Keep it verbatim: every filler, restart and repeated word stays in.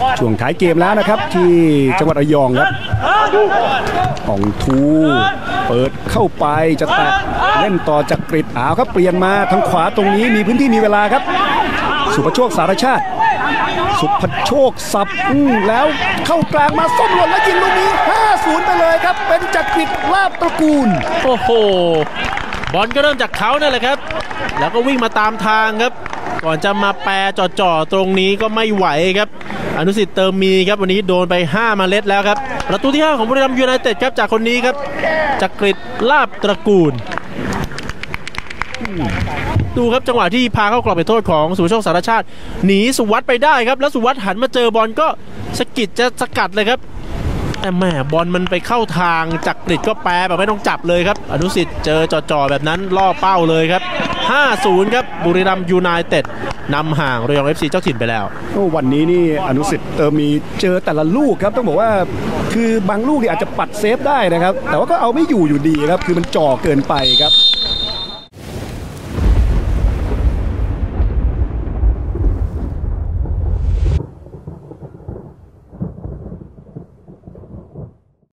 ช่วงท้ายเกมแล้วนะครับที่จังหวัดระยองครับอ่องทูเปิดเข้าไปจะแตะเล่นต่อจากกฤษอ้าวครับเปลี่ยนมาทางขวาตรงนี้มีพื้นที่มีเวลาครับสุภโชคสารชาติสุภโชคสับแล้วเข้ากลางมาส้มหล่นแล้วยิงลูกนี้ ห้าศูนย์ ไปเลยครับเป็นจักริดลาภตระกูลโอ้โหบอลก็เริ่มจากเขานั่นแหละครับแล้วก็วิ่งมาตามทางครับก่อนจะมาแปรจ่อๆตรงนี้ก็ไม่ไหวครับอนุสิทธิ์เติมมีครับวันนี้โดนไปห้าเมล็ดแล้วครับประตูที่ห้าของบุรีรัมย์ยูไนเต็ดครับจากคนนี้ครับจักริดลาภตระกูลดูครับจังหวะที่พาเข้ากรอบเขตโทษของสุภโชคสารชาติหนีสุวัฒน์ไปได้ครับแล้วสุวัฒน์หันมาเจอบอลก็สกิดจะสกัดเลยครับแต่แหมบอลมันไปเข้าทางจักริดก็แปรแบบไม่ต้องจับเลยครับอนุสิทธิ์เจอจ่อๆแบบนั้นล่อเป้าเลยครับ ห้าศูนย์ ครับบุรีรัมย์ยูไนเต็ดนำห่างระยอง เอฟ ซี เจ้าถิ่นไปแล้ววันนี้นี่อนุสิทธิ์เติมมีเจอแต่ละลูกครับต้องบอกว่าคือบางลูกนี่อาจจะปัดเซฟได้นะครับแต่ว่าก็เอาไม่อยู่อยู่ดีครับคือมันจ่อเกินไปครับ